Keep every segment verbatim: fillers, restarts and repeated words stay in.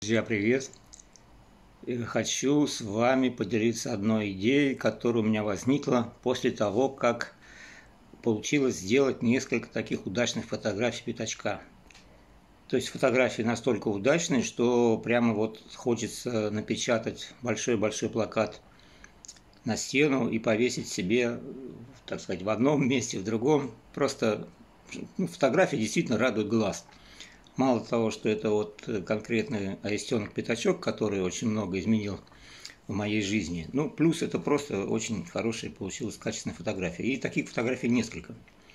Друзья, привет! Э, Хочу с вами поделиться одной идеей, которая у меня возникла после того, как получилось сделать несколько таких удачных фотографий пятачка. То есть фотографии настолько удачные, что прямо вот хочется напечатать большой-большой плакат на стену и повесить себе, так сказать, в одном месте, в другом. Просто ну, фотографии действительно радуют глаз. Мало того, что это вот конкретный аистенок-пятачок, который очень много изменил в моей жизни, ну, плюс это просто очень хорошая получилась качественная фотография. И таких фотографий несколько.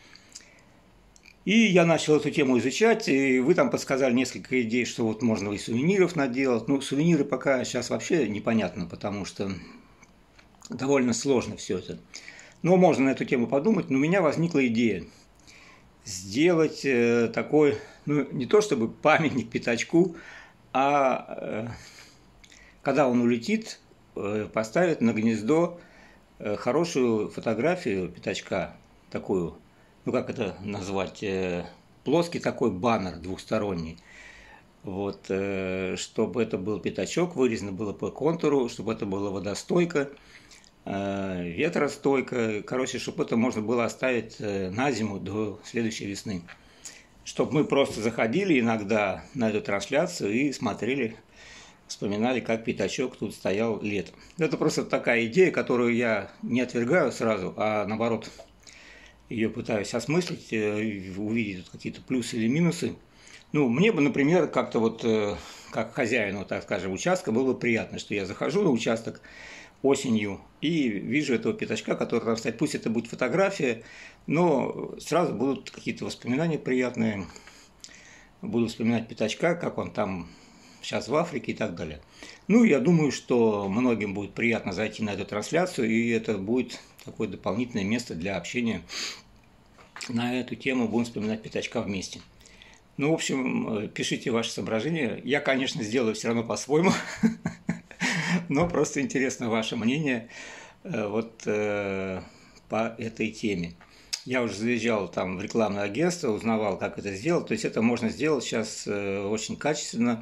И я начал эту тему изучать, и вы там подсказали несколько идей, что вот можно и сувениров наделать. Ну, сувениры пока сейчас вообще непонятно, потому что довольно сложно все это. Но можно на эту тему подумать, но у меня возникла идея сделать э, такой, ну, не то чтобы памятник пятачку, а э, когда он улетит, э, поставить на гнездо э, хорошую фотографию пятачка, такую, ну как это назвать, э, плоский такой баннер двухсторонний. Вот, э, чтобы это был пятачок, вырезано было по контуру, чтобы это было водостойко, э, ветростойко, короче, чтобы это можно было оставить э, на зиму до следующей весны. Чтобы мы просто заходили иногда на эту трансляцию и смотрели, вспоминали, как пятачок тут стоял летом. Это просто такая идея, которую я не отвергаю сразу, а наоборот ее пытаюсь осмыслить, э, увидеть какие-то плюсы или минусы. Ну, мне бы, например, как-то вот, э, как хозяину, так скажем, участка, было бы приятно, что я захожу на участок осенью и вижу этого пятачка, который там стоит. Пусть это будет фотография, но сразу будут какие-то воспоминания приятные. Буду вспоминать пятачка, как он там сейчас в Африке и так далее. Ну, я думаю, что многим будет приятно зайти на эту трансляцию, и это будет такое дополнительное место для общения на эту тему. Будем вспоминать пятачка вместе. Ну, в общем, пишите ваши соображения. Я, конечно, сделаю все равно по-своему, но просто интересно ваше мнение вот по этой теме. Я уже заезжал там в рекламное агентство, узнавал, как это сделать. То есть это можно сделать сейчас очень качественно,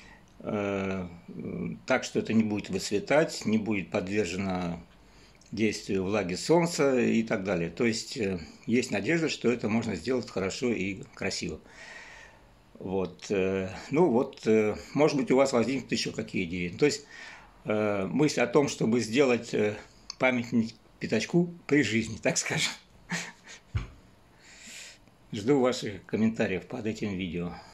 так что это не будет выцветать, не будет подвержено действию влаги солнца и так далее. То есть есть надежда, что это можно сделать хорошо и красиво. Вот. Ну вот, может быть, у вас возникнут еще какие идеи. То есть мысль о том, чтобы сделать памятник пятачку при жизни, так скажем. Жду ваших комментариев под этим видео.